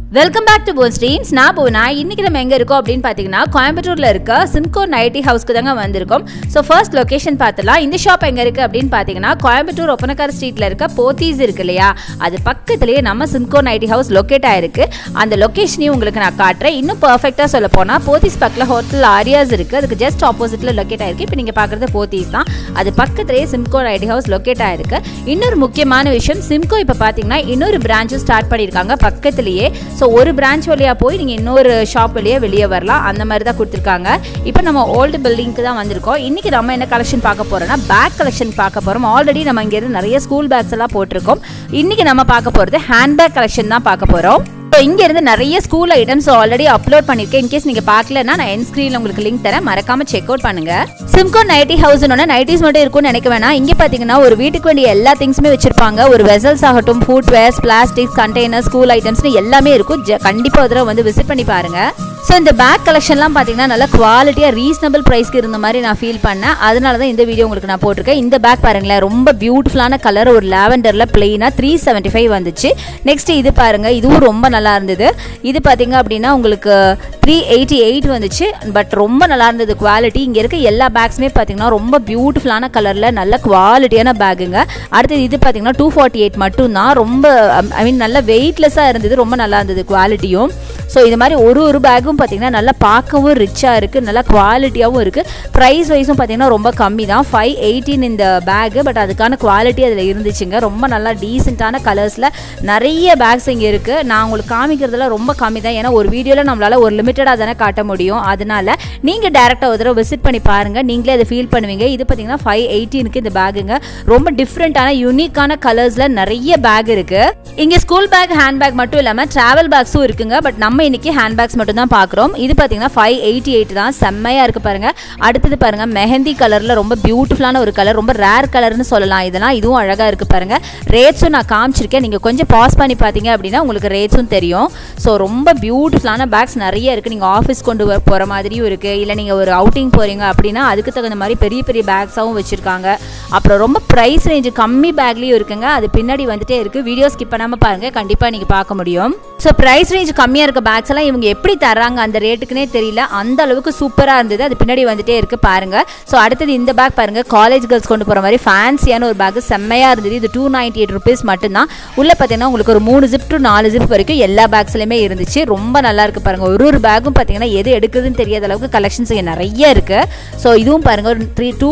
Welcome back to Bone Streams. நான் போனா இன்னைக்கு நம்ம எங்க இருக்கோம் அப்படினு பாத்தீங்கன்னா கோயம்புத்தூர்ல இருக்க SIMCO nighty ஹவுஸ்க்கு தாங்க வந்திருக்கோம். சோ ஃபர்ஸ்ட் லொகேஷன் பார்த்தலாம். இந்த ஷாப் எங்க இருக்கு அப்படினு பாத்தீங்கன்னா கோயம்புத்தூர் ஒப்பனக்கார ஸ்ட்ரீட்ல இருக்க போthys இருக்கு இல்லையா? அது பக்கத்துலயே நம்ம SIMCO nighty ஹவுஸ் லொகேட் ஆயிருக்கு. அந்த லொகேஷனையும் உங்களுக்கு நான் காட்றேன். இன்னும் பெர்ஃபெக்ட்டா சொல்ல போனா pothys பக்கத்துல ஹோட்டல் aaryas இருக்கு. அதுக்கு ஜஸ்ட் ஆப்போசிட்ல லொகேட் ஆயிருக்கு. இப்போ நீங்க பார்க்கிறது pothys தான். அது பக்கத்துலயே SIMCO nighty ஹவுஸ் லொகேட் ஆயிருக்கு. இன்னொரு முக்கியமான விஷயம் SIMCO இப்ப பாத்தீங்கன்னா இன்னொரு பிரான்ச் ஸ்டார்ட் பண்ணிருக்காங்க பக்கத்துலயே. சோ ஒரு பிரான்ச் வழியா போய் நீங்க இன்னொரு ஷாப் வழியா வெளிய வரலாம் அந்த மாதிரி தான் கொடுத்திருக்காங்க. இப்போ நம்ம ஓல்ட் பில்டிங்க்கு தான் வந்திருக்கோம். இன்னைக்கு நம்ம என்ன கலெக்ஷன் பார்க்க போறோம்னா பேக் கலெக்ஷன் பார்க்க போறோம். ஆல்ரெடி நம்ம இங்க இருந்து நிறைய ஸ்கூல் பேக்ஸ் எல்லாம் போட்டுருக்கோம். இன்னைக்கு நம்ம பார்க்க போறது ஹேண்ட் பேக் கலெக்ஷன் தான் பார்க்க போறோம். இங்க இருந்து நிறைய ஸ்கூல் ஐட்டம்ஸ் ஆல்ரெடி அப்லோட் பண்ணிருக்கேன். இன்கேஸ் நீங்க பார்க்கலன்னா நான் என் ஸ்கிரீன்ல உங்களுக்கு லிங்க் தரேன், மறக்காம செக் அவுட் பண்ணுங்க. SIMCO nighty ஹவுஸ்னோட நைட்டிஸ் மட்டும் இருக்கும்னு நினைக்க வேணாம். இங்க பாத்தீங்கன்னா ஒரு வீட்டுக்கு வேண்டிய எல்லா திங்ஸுமே வச்சிருப்பாங்க. ஒரு வெசல்ஸ் ஆகட்டும், food wares, plastics, containers, school ஐட்டம்ஸ்னு எல்லாமே இருக்கும். கண்டிப்பா ஒரு தடவை வந்து விசிட் பண்ணி பாருங்க. ஸோ இந்த பேக் கலெக்ஷன்லாம் பார்த்தீங்கன்னா நல்ல குவாலிட்டியாக ரீசனபிள் ப்ரைஸ்க்கு இருந்த மாதிரி நான் ஃபீல் பண்ணேன். அதனால தான் இந்த வீடியோ உங்களுக்கு நான் போட்டிருக்கேன். இந்த பேக் பாருங்களேன், ரொம்ப பியூட்டிஃபுல்லான கலர், ஒரு லாவெண்டரில் பிளெயினாக 375 வந்துச்சு. நெக்ஸ்ட் இது பாருங்கள், இதுவும் ரொம்ப நல்லா இருந்தது. இது பார்த்தீங்க அப்படின்னா உங்களுக்கு 388 வந்துச்சு. பட் ரொம்ப நல்லா இருந்தது குவாலிட்டி. இங்கே இருக்க எல்லா பேக்ஸுமே பார்த்தீங்கன்னா ரொம்ப பியூட்டிஃபுல்லான கலரில் நல்ல குவாலிட்டியான பேக்குங்க. அடுத்தது இது பார்த்தீங்கன்னா 248 மட்டும்தான். ரொம்ப நல்ல வெயிட்லெஸ்ஸாக இருந்தது, ரொம்ப நல்லா இருந்தது குவாலிட்டியும். ஸோ இது மாதிரி ஒரு பேக்கும் பார்த்தீங்கன்னா நல்லா பார்க்கவும் ரிச்சாக இருக்குது, நல்லா குவாலிட்டியாகவும் இருக்குது. ப்ரைஸ் வைஸும் பார்த்தீங்கன்னா ரொம்ப கம்மி தான், 518 இந்த பேக்கு. பட் அதுக்கான குவாலிட்டி அதில் இருந்துச்சுங்க. ரொம்ப நல்லா டீசெண்டான கலர்ஸில் நிறைய பேக்ஸ் இங்கே இருக்குது. நான் உங்களுக்கு காமிக்கிறதுல ரொம்ப கம்மி தான், ஏன்னா ஒரு வீடியோவில் நம்மளால் ஒரு லிமிட்டடாக தானே காட்ட முடியும். அதனால் நீங்கள் டேரெக்டாக ஒரு தடவை விசிட் பண்ணி பாருங்கள், நீங்களே அதை ஃபீல் பண்ணுவீங்க. இது பார்த்தீங்கன்னா 518க்கு இந்த பேக்குங்க. ரொம்ப டிஃப்ரெண்ட்டான யூனிக்கான கலர்ஸில் நிறைய பேக் இருக்குது. இங்கே ஸ்கூல் பேக், ஹேண்ட் பேக் மட்டும் இல்லாமல் ட்ராவல் பேக்ஸும் இருக்குங்க. பட் நம்ம இன்னைக்கு ஹேண்ட் பேக்ஸ் மட்டும் தான் பார்க்குறோம். இது பார்த்தீங்கன்னா 588 தான், செம்மையாக இருக்குது பாருங்கள். அடுத்தது பாருங்கள், மெஹந்தி கலரில் ரொம்ப பியூட்டிஃபுல்லான ஒரு கலர், ரொம்ப ரேர் கலர்னு சொல்லலாம் இதெல்லாம். இதுவும் அழகாக இருக்குது பாருங்கள். ரேட்ஸும் நான் காமிச்சிருக்கேன், நீங்கள் கொஞ்சம் பாஸ் பண்ணி பார்த்தீங்க அப்படின்னா உங்களுக்கு ரேட்ஸும் தெரியும். ஸோ ரொம்ப பியூட்டிஃபுல்லான பேக்ஸ் நிறைய இருக்குது. நீங்கள் ஆஃபீஸ் கொண்டு போகிற மாதிரியும் இருக்குது, இல்லை நீங்கள் ஒரு அவுட்டிங் போகிறீங்க அப்படின்னா அதுக்கு தகுந்த மாதிரி பெரிய பெரிய பேக்ஸாகவும் வச்சுருக்காங்க. அப்புறம் ரொம்ப ப்ரைஸ் ரேஞ்சு கம்மி பேக்லேயும் இருக்குங்க. அது பின்னாடி வந்துட்டே இருக்குது. வீடியோ ஸ்கிப் பண்ணாமல் பாருங்கள், கண்டிப்பாக நீங்கள் பார்க்க முடியும். ஸோ ப்ரைஸ் ரேஞ்ச் கம்மியாக இருக்க பேக்ஸ் எல்லாம் இவங்க எப்படி தர்றாங்க அந்த ரேட்டுக்குனே தெரியல, அந்த அளவுக்கு சூப்பராக இருந்தது. அது பின்னாடி வந்துட்டே இருக்குது பாருங்கள். ஸோ அடுத்தது இந்த பேக் பாருங்கள், காலேஜ் கேர்ள்ஸ் கொண்டு போகிற மாதிரி ஃபேன்சியான ஒரு பேக், செம்மையாக இருந்தது. இது 298 ருபீஸ் மட்டும்தான். உள்ளே பார்த்தீங்கன்னா உங்களுக்கு ஒரு 3 ஜிப் டு 4 ஜிப் வரைக்கும் எல்லா பேக்ஸ்லையுமே இருந்துச்சு. ரொம்ப நல்லா இருக்குது பாருங்கள். ஒரு பேக்கும் பார்த்தீங்கன்னா எது எடுக்குதுன்னு தெரியாத அளவுக்கு கலெக்ஷன்ஸ் இங்கே நிறைய இருக்குது. ஸோ இதுவும் பாருங்கள் ஒரு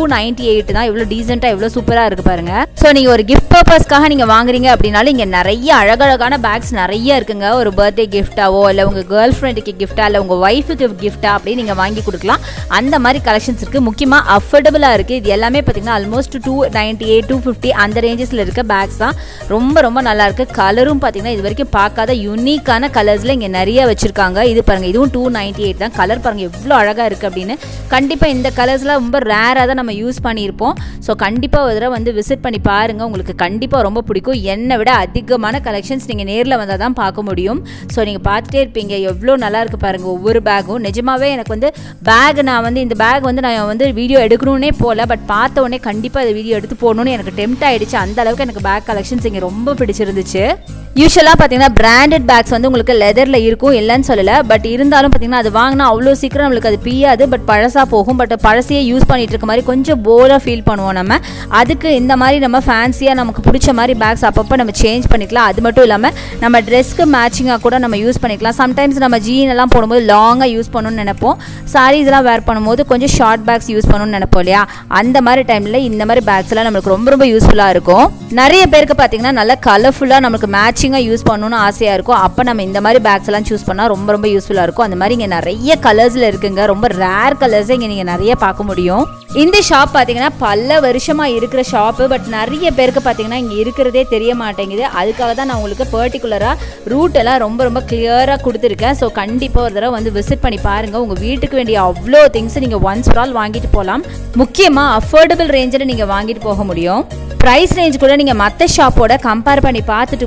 298 தான். இவ்வளோ டீசெண்டாக இவ்வளோ சூப்பராக இருக்குது பாருங்கள். ஸோ நீங்கள் ஒரு கிஃப்ட் பர்பஸ்க்காக நீங்கள் வாங்குறீங்க அப்படின்னாலும் இங்கே நிறைய அழகழகான பேக்ஸ் நிறைய இருக்குங்க. ஒரு பர்த்டே கிஃப்டாவோ, இல்லை உங்கள் கேர்ள் ஃப்ரெண்டுக்கு கிஃப்டா, இல்லை உங்கள் ஒய்ஃபுக்கு கிஃப்டா அப்படி நீங்கள் வாங்கி கொடுக்கலாம். அந்த மாதிரி கலெக்ஷன்ஸ் இருக்குது. முக்கியமாக அஃபோர்டபுளாக இருக்குது. இது எல்லாமே பார்த்தீங்கன்னா ஆல்மோஸ்ட் 298 250 அந்த ரேஞ்சஸில் இருக்க பேக்ஸ் தான். ரொம்ப ரொம்ப நல்லா இருக்குது. கலரும் பார்த்தீங்கன்னா இது வரைக்கும் பார்க்காத யூனிக்கான கலர்ஸில் இங்கே நிறைய வச்சுருக்காங்க. இது பாருங்கள், இதுவும் 298 தான். கலர் பாருங்கள் எவ்வளோ அழகாக இருக்குது அப்படின்னு. கண்டிப்பாக இந்த கலர்ஸ்லாம் ரொம்ப ரேராக தான் நம்ம யூஸ் பண்ணியிருப்போம். ஸோ கண்டிப்பாக ஒரு தடவை வந்து விசிட் பண்ணி பாருங்கள், உங்களுக்கு கண்டிப்பாக ரொம்ப பிடிக்கும். என்னை விட அதிகமான கலெக்ஷன்ஸ் நீங்கள் நேரில் வந்தால் தான் பார்க்க முடியும். ஸோ நீங்கள் பார்த்துட்டே இருப்பீங்க, எவ்வளோ நல்லா இருக்குது பாருங்கள் ஒவ்வொரு பேக்கும். நிஜமாகவே எனக்கு வந்து பேக், நான் வந்து இந்த பேக் வந்து நான் வந்து வீடியோ எடுக்கணுன்னே போகல, பட் பார்த்த உடனே கண்டிப்பாக இந்த வீடியோ எடுத்து போகணுன்னு எனக்கு டெம்ட் ஆகிடுச்சு. அந்த அளவுக்கு எனக்கு பேக் கலெக்ஷன்ஸ் இங்கே ரொம்ப பிடிச்சிருந்துச்சு. யூஸ்வலாக பார்த்தீங்கன்னா பிராண்டட் பேக்ஸ் வந்து உங்களுக்கு லெதரில் இருக்கும், இல்லைன்னு சொல்லலை. பட் இருந்தாலும் பார்த்தீங்கன்னா அது வாங்கினா அவ்வளோ சீக்கிரம் நம்மளுக்கு அது பியாது, பட் பழசாக போகும். பட் பழசையே யூஸ் பண்ணிட்டு இருக்க மாதிரி கொஞ்சம் போராக ஃபீல் பண்ணுவோம் நம்ம. அதுக்கு இந்த மாதிரி நம்ம ஃபேன்சியாக நமக்கு பிடிச்ச மாதிரி பேக்ஸ் அப்பப்போ நம்ம சேஞ்ச் பண்ணிக்கலாம். அது மட்டும் இல்லாமல் நம்ம ட்ரெஸ்க்கு மேட்சிங்காக கூட நம்ம யூஸ் பண்ணிக்கலாம். சம்டைம்ஸ் நம்ம ஜீன் எல்லாம் போடும்போது லாங்காக யூஸ் பண்ணணும்னு நினைப்போம். சாரீஸ் எல்லாம் வேர் பண்ணும்போது கொஞ்சம் ஷார்ட் பேக்ஸ் யூஸ் பண்ணணும்னு நினைப்போம் இல்லையா? அந்த மாதிரி டைமில் இந்த மாதிரி பேக்ஸ் எல்லாம் நம்மளுக்கு ரொம்ப ரொம்ப யூஸ்ஃபுல்லாக இருக்கும். நிறைய பேருக்கு பார்த்தீங்கன்னா நல்லா கலர்ஃபுல்லாக நமக்கு மேட்சிங்காக யூஸ் பண்ணணும்னு ஆசையாக இருக்கும். அப்போ நம்ம இந்த மாதிரி பேக்ஸ் எல்லாம் சூஸ் பண்ணால் ரொம்ப ரொம்ப யூஸ்ஃபுல்லாக இருக்கும். அந்த மாதிரி இங்கே நிறைய கலர்ஸில் இருக்குங்க. ரொம்ப ரேர் கலர்ஸை இங்கே நீங்கள் நிறைய பார்க்க முடியும். இந்த ஷாப் பார்த்தீங்கன்னா பல வருஷமாக இருக்கிற ஷாப்பு. பட் நிறைய பேருக்கு பார்த்தீங்கன்னா இங்கே இருக்கிறதே தெரிய மாட்டேங்குது. அதுக்காக தான் நான் உங்களுக்கு பர்டிகுலராக ரூட் எல்லாம் ரொம்ப ரொம்ப கிளியராக கொடுத்துருக்கேன். ஸோ கண்டிப்பாக ஒரு தடவை வந்து விசிட் பண்ணி பாருங்கள். உங்கள் வீட்டுக்கு வேண்டிய அவ்வளோ திங்ஸ் நீங்கள் ஒன்ஸ் ஃபார் ஆல் வாங்கிட்டு போகலாம். முக்கியமாக அஃபோர்டபுள் ரேஞ்சில் நீங்கள் வாங்கிட்டு போக முடியும். ப்ரைஸ் ரேஞ்ச் கூட நீங்கள் மற்ற ஷாப்போட கம்பேர் பண்ணி பார்த்துட்டு கூட வாங்குங்க.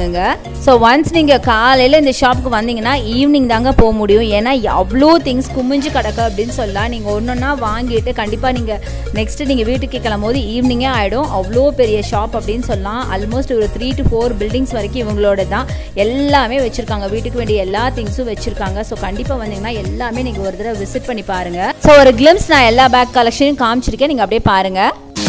வச்சுருக்காங்கங்க. ஸோ ஒன்ஸ் நீங்கள் காலையில் இந்த ஷாப்புக்கு வந்தீங்கன்னா ஈவினிங் தாங்க போக முடியும். ஏன்னா அவ்வளோ திங்ஸ் குமிஞ்சு கிடக்கு அப்படின்னு சொல்லலாம். நீங்கள் ஒன்றா வாங்கிட்டு கண்டிப்பாக நீங்கள் நெக்ஸ்ட்டு நீங்கள் வீட்டுக்கு கிளம்போது ஈவினிங்கே ஆகிடும். அவ்வளோ பெரிய ஷாப் அப்படின்னு சொல்லலாம். ஆல்மோஸ்ட் ஒரு 3 to 4 பில்டிங்ஸ் வரைக்கும் இவங்களோட தான் எல்லாமே வச்சுருக்காங்க. வீட்டுக்கு வேண்டிய எல்லா திங்ஸும் வச்சுருக்காங்க. ஸோ கண்டிப்பாக வந்தீங்கன்னா எல்லாமே நீங்கள் ஒரு தடவை விசிட் பண்ணி பாருங்கள். ஸோ ஒரு கிளிம்ஸ் நான் எல்லா பேக் கலெக்ஷனையும் காமிச்சிருக்கேன். நீங்கள் அப்படியே பாருங்கள்.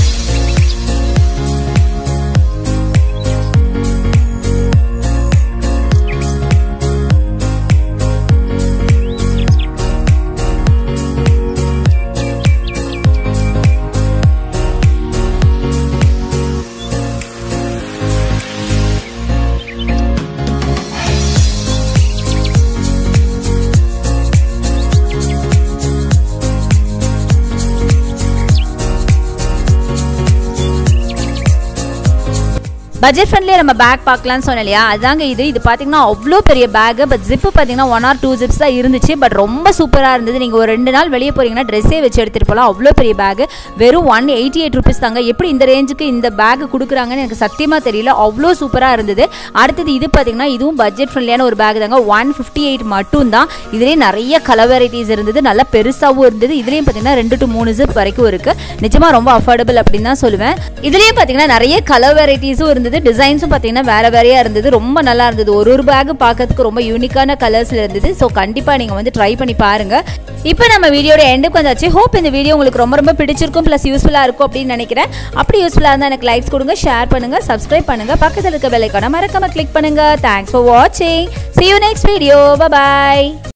பட்ஜெட் ஃப்ரெண்ட்லியே நம்ம பேக் பார்க்கலான்னு சொன்னேன் இல்லையா, அதாங்க இது பார்த்தீங்கன்னா அவ்வளோ பெரிய பேக்கு. பட் ஜிப்பு பார்த்தீங்கன்னா 1 or 2 ஜிப்ஸ் தான் இருந்துச்சு. பட் ரொம்ப சூப்பராக இருந்தது. நீங்கள் ஒரு 2 நாள் வெளியே போகிறீங்கன்னா ட்ரெஸ்ஸே வச்சு எடுத்துகிட்டு போகலாம். அவ்வளோ பெரிய பேக்கு வெறும் 188 rupees தாங்க. எப்படி இந்த ரேஞ்சுக்கு இந்த பேக்கு கொடுக்குறாங்கன்னு எனக்கு சத்தியமாக தெரியல. அவ்வளோ சூப்பராக இருந்தது. அடுத்தது இது பார்த்தீங்கன்னா இதுவும் பட்ஜெட் ஃப்ரெண்ட்லியான ஒரு பேக் தாங்க. 158 மட்டும் தான். இதுலேயே நிறைய கலர் வெரைட்டிஸ் இருந்தது. நல்லா பெருசாகவும் இருந்தது. இதுலேயும் பார்த்தீங்கன்னா 2 to 3 ஜிப் வரைக்கும் இருக்குது. நிஜமாக ரொம்ப அஃபோர்டபுள் அப்படின்னு தான் சொல்லுவேன். இதுலேயும் பார்த்தீங்கன்னா நிறைய கலர் வெரைட்டிஸும் இருந்தது. டிசைன்ஸும் பார்த்தீங்கன்னா வேற வேறையா இருந்தது. ரொம்ப நல்லா இருந்தது. ஒரு பேக் பார்க்கறதுக்கு ரொம்ப யூனிக்கான கலர்ஸ்ல இருந்தது. ஸோ கண்டிப்பாக நீங்கள் வந்து ட்ரை பண்ணி பாருங்க. இப்போ நம்ம வீடியோட எண்டுக்கு வந்தாச்சு. ஹோப் இந்த வீடியோ உங்களுக்கு ரொம்ப பிடிச்சிருக்கும், ப்ளஸ் யூஸ்ஃபுல்லாக இருக்கும் அப்படின்னு நினைக்கிறேன். அப்படி யூஸ்ஃபுல்லாக இருந்தால் எனக்கு லைக்ஸ் கொடுங்க, ஷேர் பண்ணுங்க, சப்ஸ்கிரைப் பண்ணுங்க, பக்கத்தில் இருக்க பெல் ஐகானை மறக்காம கிளிக் பண்ணுங்க. தேங்க்ஸ் ஃபார் வாட்சிங். See you next video. Bye bye.